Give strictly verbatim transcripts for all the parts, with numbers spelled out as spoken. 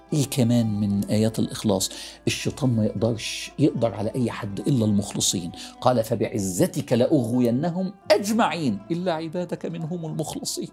ايه كمان من آيات الإخلاص؟ الشيطان ما يقدرش يقدر على أي حد إلا المخلصين. قال فبعزتك لأغوينهم أجمعين إلا عبادك منهم المخلصين.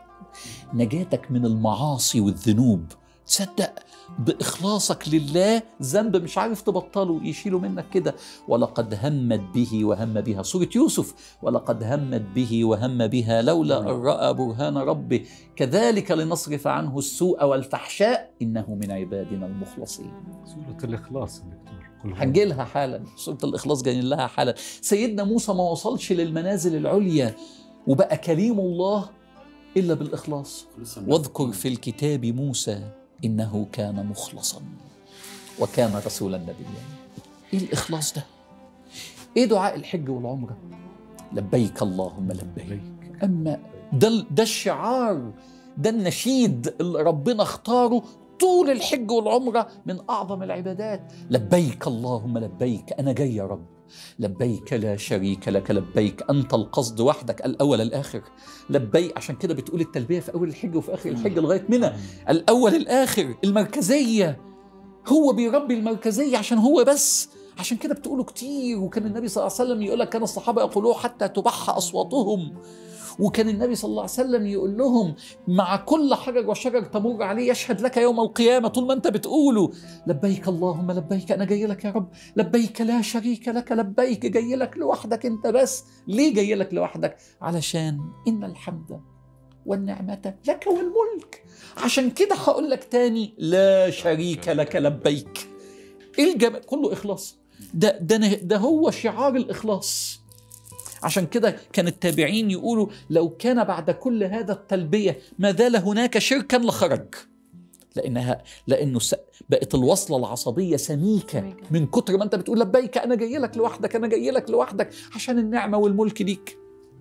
نجاتك من المعاصي والذنوب، تصدق بإخلاصك لله ذنب مش عارف تبطله يشيله منك كده. ولقد همت به وهم بها، سورة يوسف، ولقد همت به وهم بها لولا أن رأى برهان ربه كذلك لنصرف عنه السوء والفحشاء إنه من عبادنا المخلصين. سورة الإخلاص دكتور هنجيلها حالا، سورة الإخلاص جايين لها حالا. سيدنا موسى ما وصلش للمنازل العليا وبقى كريم الله إلا بالإخلاص. واذكر في الكتاب موسى إنه كان مخلصا وكان رسولا نبيا. إيه الإخلاص ده؟ إيه دعاء الحج والعمرة؟ لبيك اللهم لبيك. أما ده, ده الشعار، ده النشيد اللي ربنا اختاره طول الحج والعمرة من أعظم العبادات. لبيك اللهم لبيك، أنا جاي يا رب. لبيك لا شريك لك لبيك، أنت القصد وحدك الأول الآخر. لبيك، عشان كده بتقول التلبية في أول الحج وفي آخر الحج لغاية منى، الأول الآخر، المركزية. هو بيربي المركزية عشان هو بس، عشان كده بتقوله كتير. وكان النبي صلى الله عليه وسلم يقول لك كان الصحابة يقولوه حتى تبح أصواتهم. وكان النبي صلى الله عليه وسلم يقول لهم مع كل حجر وشجر تمر عليه يشهد لك يوم القيامة طول ما انت بتقوله لبيك اللهم لبيك، أنا جاي لك يا رب. لبيك لا شريك لك لبيك، جاي لك لوحدك انت بس. ليه جاي لك لوحدك؟ علشان إن الحمد والنعمة لك والملك. عشان كده هقول لك تاني لا شريك لك لبيك. ايه الجمال؟ كله إخلاص. ده, ده, ده هو شعار الإخلاص. عشان كده كان التابعين يقولوا لو كان بعد كل هذا التلبية ما زال هناك شركا لخرج، لأنها لأنه بقت الوصلة العصبية سميكة من كتر ما أنت بتقول لبيك أنا جاي لك لوحدك، أنا جاي لك لوحدك عشان النعمة والملك ليك.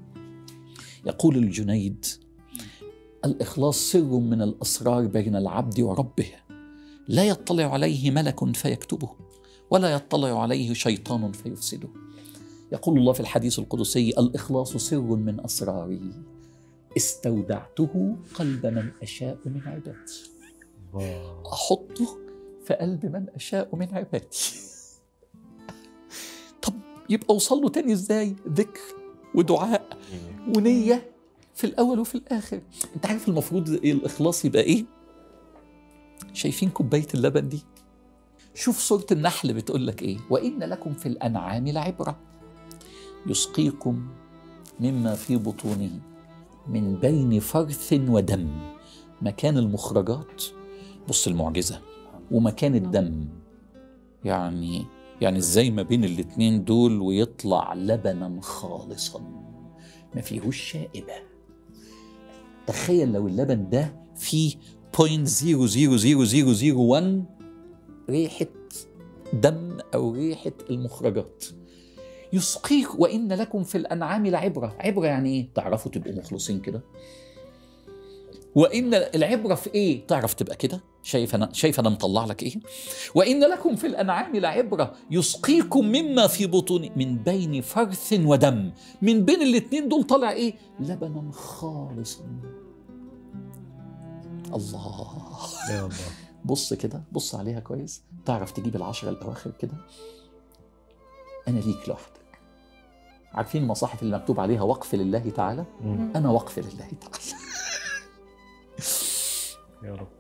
يقول الجنيد الإخلاص سر من الأسرار بين العبد وربه، لا يطلع عليه ملك فيكتبه ولا يطلع عليه شيطان فيفسده. يقول الله في الحديث القدسي الإخلاص سر من أسراري استودعته قلب من أشاء من عبادي. أحطه في قلب من أشاء من عبادي. طب يبقى أوصل له تاني إزاي؟ ذكر ودعاء ونية في الأول وفي الآخر. أنت عارف المفروض الإخلاص يبقى إيه؟ شايفين كوباية اللبن دي؟ شوف سورة النحل بتقول لك إيه؟ وإن لكم في الأنعام لعبرة يسقيكم مما في بطونه من بين فرث ودم. مكان المخرجات، بص المعجزة، ومكان الدم. يعني يعني ازاي ما بين الاتنين دول ويطلع لبنا خالصا ما فيهوش شائبة. تخيل لو اللبن ده فيه بوينت زيرو زيرو زيرو زيرو زيرو واحد ريحة دم أو ريحة المخرجات. يسقيك وإن لكم في الأنعام لعبرة. عبرة يعني إيه؟ تعرفوا تبقوا مخلصين كده. وإن العبرة في إيه؟ تعرف تبقى كده. شايف أنا شايف أنا مطلع لك إيه؟ وإن لكم في الأنعام لعبرة يسقيكم مما في بطون من بين فرث ودم. من بين الاتنين دول طالع إيه؟ لبنا خالصا. الله يا الله. بص كده، بص عليها كويس، تعرف تجيب العشرة الأواخر كده. أنا ليك لوحدك. عارفين المصاحف اللي مكتوب عليها وقف لله تعالى؟ مم. أنا وقف لله تعالى. يا رب.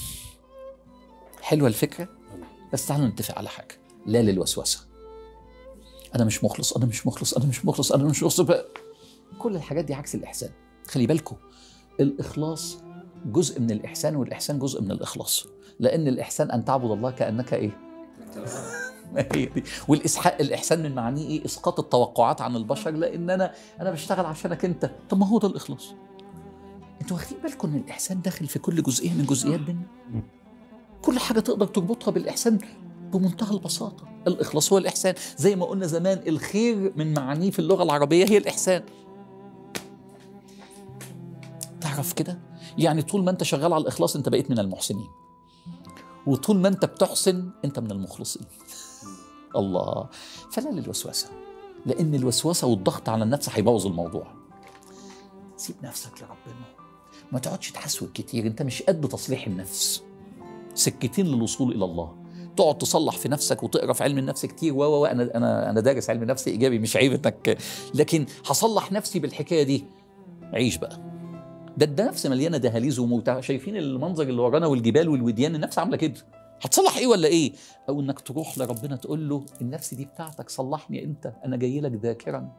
حلوة الفكرة، بس تعالوا نتفق على حاجة. لا للوسوسة. أنا مش مخلص، أنا مش مخلص، أنا مش مخلص، أنا مش مخلص. كل الحاجات دي عكس الإحسان. خلي بالكم، الإخلاص جزء من الإحسان والإحسان جزء من الإخلاص. لأن الإحسان أن تعبد الله كأنك إيه؟ والإسحاق الإحسان من معانيه إيه؟ إسقاط التوقعات عن البشر، لأن أنا أنا بشتغل عشانك أنت. طب ما هو ده الإخلاص. أنتوا واخدين بالكم إن الإحسان داخل في كل جزئية من جزئيات بيننا؟ كل حاجة تقدر تربطها بالإحسان بمنتهى البساطة. الإخلاص هو الإحسان. زي ما قلنا زمان الخير من معانيه في اللغة العربية هي الإحسان. تعرف كده؟ يعني طول ما أنت شغال على الإخلاص أنت بقيت من المحسنين، وطول ما أنت بتحسن أنت من المخلصين. الله. فلا للوسوسة، لأن الوسوسة والضغط على النفس هيبوظ الموضوع. سيب نفسك لربنا، ما تقعدش تحسوك كتير. أنت مش قد تصليح النفس. سكتين للوصول الى الله. تقعد تصلح في نفسك وتقرا في علم النفس كتير و و انا انا انا دارس علم نفس ايجابي، مش عيب انك، لكن هصلح نفسي بالحكايه دي. عيش بقى. ده ده نفس مليانه دهاليز وموتى، شايفين المنظر اللي ورانا والجبال والوديان، النفس عامله كده. هتصلح ايه ولا ايه؟ او انك تروح لربنا تقول له النفس دي بتاعتك، صلحني انت، انا جاي لك ذاكرا.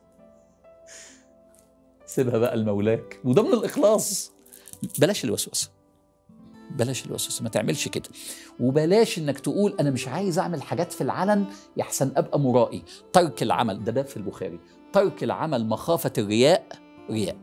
سيبها بقى لمولاك، وده من الاخلاص. بلاش الوسوسه، بلاش الوسوسه، ما تعملش كده. وبلاش انك تقول انا مش عايز اعمل حاجات في العلن يحسن ابقى مرائي. ترك العمل، ده باب في البخاري، ترك العمل مخافه الرياء رياء.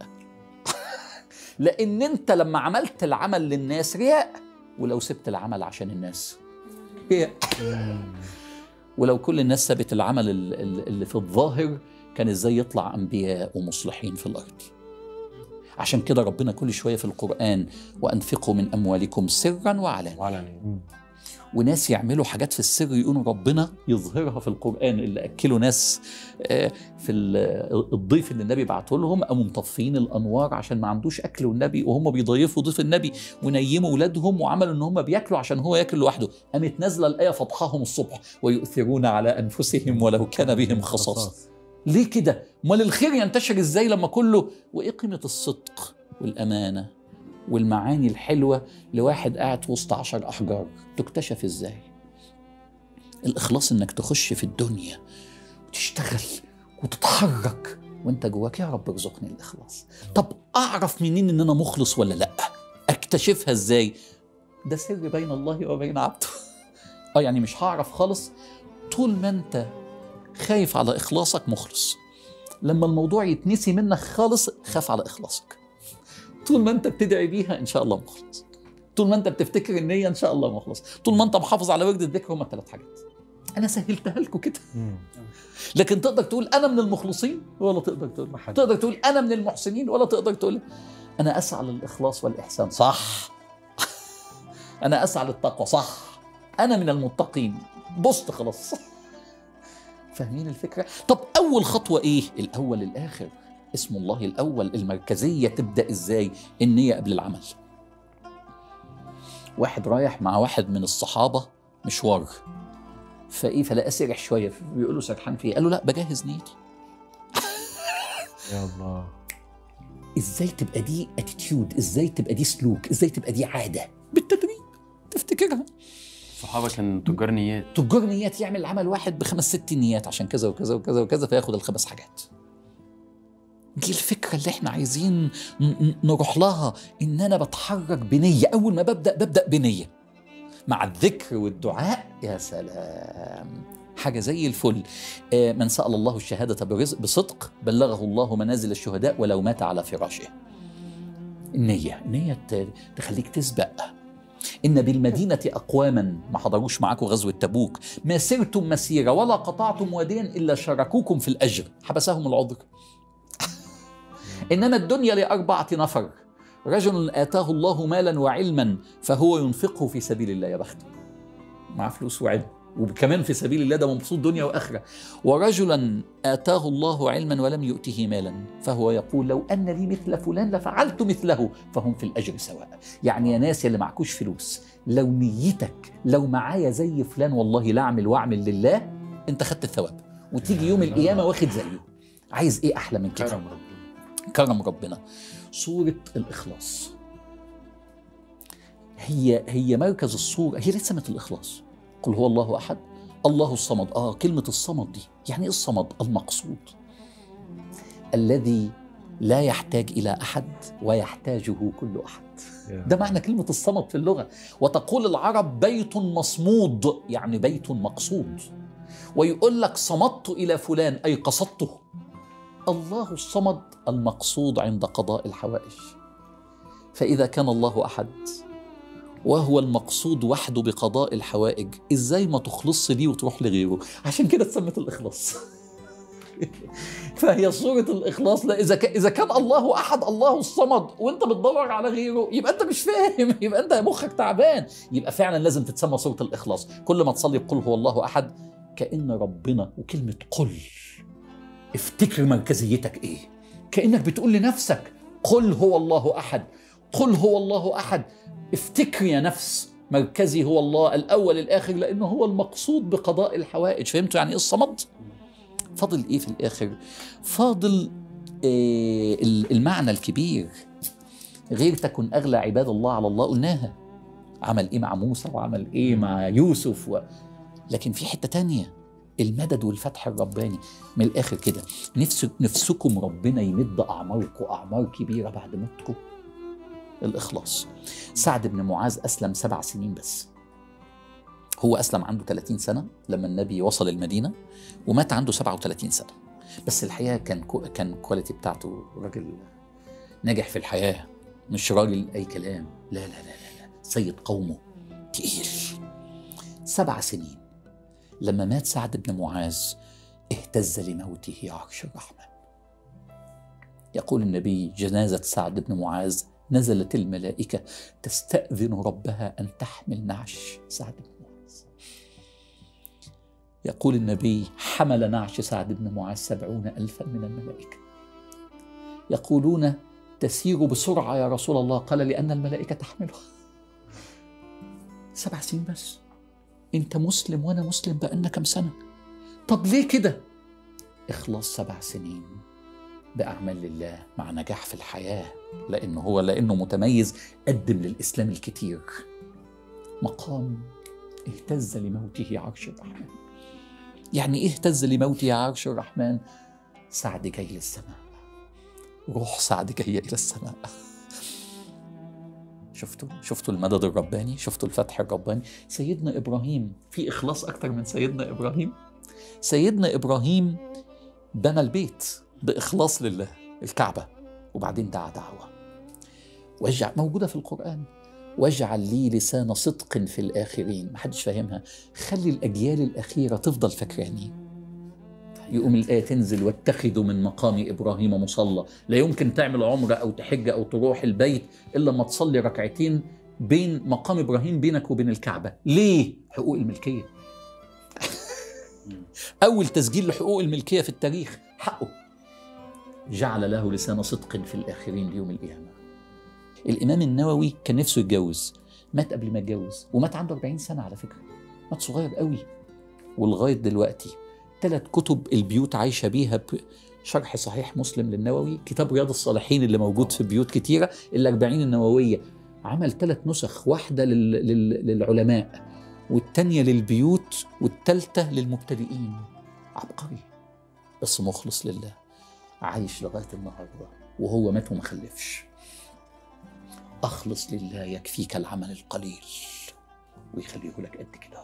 لان انت لما عملت العمل للناس رياء، ولو سبت العمل عشان الناس رياء. ولو كل الناس سابت العمل اللي في الظاهر، كان ازاي يطلع انبياء ومصلحين في الارض؟ عشان كده ربنا كل شويه في القرآن وانفقوا من اموالكم سرا وعلانية. وناس يعملوا حاجات في السر يقولوا ربنا يظهرها في القرآن. اللي اكلوا ناس في الضيف اللي النبي بعته لهم، قاموا مطفيين الانوار عشان ما عندوش اكل، والنبي وهم بيضيفوا ضيف النبي، ونيموا اولادهم وعملوا ان هم بياكلوا عشان هو ياكل لوحده. قامت نازله الايه فضحاهم الصبح، ويؤثرون على انفسهم ولو كان بهم خصاصه. ليه كده؟ امال الخير ينتشر ازاي لما كله؟ وايه قيمه الصدق والامانه والمعاني الحلوه لواحد قاعد في وسط عشر احجار؟ تكتشف ازاي؟ الاخلاص انك تخش في الدنيا وتشتغل وتتحرك وانت جواك يا رب ارزقني الاخلاص. طب اعرف منين ان انا مخلص ولا لا؟ اكتشفها ازاي؟ ده سر بين الله وبين عبده. اه يعني مش هعرف خالص طول ما انت خايف على إخلاصك مخلص. لما الموضوع يتنسي منك خالص، خاف على إخلاصك. طول ما أنت بتدعي بيها إن شاء الله مخلص. طول ما أنت بتفتكر النية إن شاء الله مخلص. طول ما أنت محافظ على ورد الذكر. هما الثلاث حاجات. أنا سهلتها لكم كده. لكن تقدر تقول أنا من المخلصين ولا تقدر تقول؟ تقدر تقول أنا من المحسنين ولا تقدر تقول أنا أسعى للإخلاص والإحسان؟ صح. أنا أسعى للتقوى؟ صح. أنا من المتقين؟ بصت خلاص. فاهمين الفكرة؟ طب أول خطوة إيه؟ الأول الآخر، اسم الله الأول. المركزية تبدأ إزاي؟ النية قبل العمل. واحد رايح مع واحد من الصحابة مشوار، فإيه فلقى سرح شوية، بيقول له سرحان فيه؟ قال له لا بجهز نيتي. يا الله. إزاي تبقى دي اتيتيود؟ إزاي تبقى دي سلوك؟ إزاي تبقى دي عادة؟ بالتدريب تفتكرها. الصحابة كانوا تجار نيات. تجار نيات، يعمل عمل واحد بخمس ست نيات عشان كذا وكذا وكذا وكذا، فياخد الخمس حاجات. دي الفكرة اللي احنا عايزين نروح لها، ان انا بتحرك بنية. اول ما ببدأ ببدأ بنية مع الذكر والدعاء. يا سلام، حاجة زي الفل. من سأل الله الشهادة برزق بصدق بلغه الله منازل الشهداء ولو مات على فراشه. النية، النية تخليك تسبق. إن بالمدينة أقواما ما حضروش معاكم غزوة تبوك، ما سرتم مسيرة ولا قطعتم واديا إلا شاركوكم في الأجر، حبسهم العذر. إنما الدنيا لأربعة نفر، رجل آتاه الله مالا وعلما فهو ينفقه في سبيل الله. يا بخته، معاه فلوس وعلم وكمان في سبيل الله، ده مبسوط دنيا وآخرة. ورجلا آتاه الله علما ولم يؤته مالا فهو يقول لو أن لي مثل فلان لفعلت مثله فهم في الأجر سواء. يعني يا ناس اللي معكوش فلوس، لو نيتك لو معايا زي فلان والله لا أعمل وأعمل لله، أنت خدت الثواب وتيجي يوم القيامة واخد زيه. عايز إيه أحلى من كده؟ كرم ربنا. كرم ربنا. سورة الإخلاص هي هي مركز الصورة، هي ليه سمت الإخلاص؟ قل هو الله أحد الله الصمد. آه كلمة الصمد دي يعني إيه الصمد؟ المقصود الذي لا يحتاج إلى أحد ويحتاجه كل أحد. ده معنى كلمة الصمد في اللغة. وتقول العرب بيت مصمود، يعني بيت مقصود. ويقول لك صمدت إلى فلان أي قصدته. الله الصمد المقصود عند قضاء الحوائج. فإذا كان الله أحد وهو المقصود وحده بقضاء الحوائج، إزاي ما تخلص ليه وتروح لغيره؟ عشان كده اتسمت الإخلاص. فهي صورة الإخلاص. لا إذا كان إذا كان الله أحد الله الصمد وأنت بتدور على غيره، يبقى أنت مش فاهم، يبقى أنت مخك تعبان. يبقى فعلا لازم تتسمى صورة الإخلاص. كل ما تصلي بقول هو الله أحد، كأن ربنا وكلمة قل افتكر مركزيتك إيه، كأنك بتقول لنفسك قل هو الله أحد، قل هو الله أحد. افتكر يا نفس مركزي هو الله الأول الآخر، لأنه هو المقصود بقضاء الحوائج. فهمتوا يعني إيه الصمد؟ فاضل إيه في الآخر؟ فاضل آه المعنى الكبير، غير تكن أغلى عباد الله على الله، قلناها عمل إيه مع موسى وعمل إيه مع يوسف و... لكن في حتة تانية، المدد والفتح الرباني. من الآخر كده، نفس نفسكم ربنا يمد أعماركم أعمار كبيرة بعد موتكم. الإخلاص. سعد بن معاذ أسلم سبع سنين بس. هو أسلم عنده ثلاثين سنة لما النبي وصل المدينة، ومات عنده سبعة وثلاثين سنة. بس الحقيقة كان كو كان كواليتي بتاعته راجل ناجح في الحياة، مش راجل أي كلام. لا لا لا لا, لا. سيد قومه تقيل. سبع سنين. لما مات سعد بن معاذ اهتز لموته عرش الرحمن. يقول النبي: جنازة سعد بن معاذ نزلت الملائكة تستأذن ربها أن تحمل نعش سعد بن معاذ. يقول النبي: حمل نعش سعد بن معاذ سبعون ألفا من الملائكة. يقولون: تسير بسرعة يا رسول الله؟ قال: لأن الملائكة تحملها. سبع سنين بس. انت مسلم وانا مسلم بقالنا كم سنة. طب ليه كده؟ اخلاص سبع سنين بأعمال لله مع نجاح في الحياة، لأنه هو لأنه متميز قدم للإسلام الكتير. مقام اهتز لموته عرش الرحمن. يعني ايه اهتز لموته عرش الرحمن؟ سعد جاي للسماء، روح سعد جاية إلى السماء. شفتوا شفتوا المدد الرباني، شفتوا الفتح الرباني. سيدنا إبراهيم، في إخلاص أكتر من سيدنا إبراهيم؟ سيدنا إبراهيم بنى البيت بإخلاص لله، الكعبة، وبعدين دعا دعوة واجعل، موجودة في القرآن: واجعل لي لسان صدق في الآخرين. محدش فاهمها، خلي الأجيال الأخيرة تفضل فاكراني. يقوم الآية تنزل: واتخذوا من مقام إبراهيم مصلى. لا يمكن تعمل عمرة أو تحج أو تروح البيت إلا ما تصلي ركعتين بين مقام إبراهيم بينك وبين الكعبة. ليه؟ حقوق الملكية. أول تسجيل لحقوق الملكية في التاريخ، حقه. جعل له لسان صدق في الآخرين ليوم القيامة. الإمام النووي كان نفسه يتجوز، مات قبل ما يتجوز، ومات عنده أربعين سنة على فكرة، مات صغير قوي. ولغاية دلوقتي ثلاث كتب البيوت عايشة بيها: شرح صحيح مسلم للنووي، كتاب رياض الصالحين اللي موجود في بيوت كتيرة، الأربعين النووية. عمل ثلاث نسخ، واحدة لل... لل... للعلماء، والتانية للبيوت، والتالتة للمبتدئين. عبقري بس مخلص لله، عايش لغاية النهاردة، وهو مات وما خلفش. أخلص لله يكفيك العمل القليل ويخليه لك قد كده.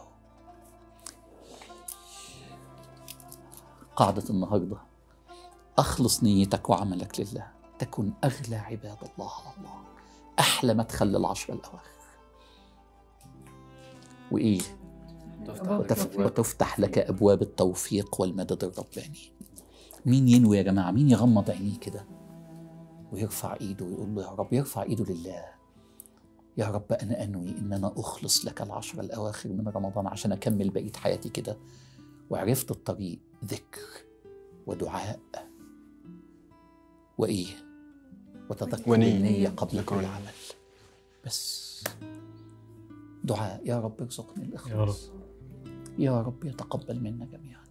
قاعدة النهاردة: أخلص نيتك وعملك لله، تكن أغلى عباد الله على الله، أحلى مدخل للعشر الأواخر. وإيه؟ وتف... وتفتح لك أبواب التوفيق والمدد الرباني. مين ينوي يا جماعة؟ مين يغمض عينيه كده ويرفع إيده ويقول له يا رب، يرفع إيده لله: يا رب أنا أنوي إن أنا أخلص لك العشر الأواخر من رمضان عشان أكمل بقية حياتي كده. وعرفت الطريق: ذكر ودعاء وإيه؟ وتذكر النية قبل كل عمل. بس دعاء: يا رب ارزقني الإخلاص، يا رب يتقبل منا جميعا.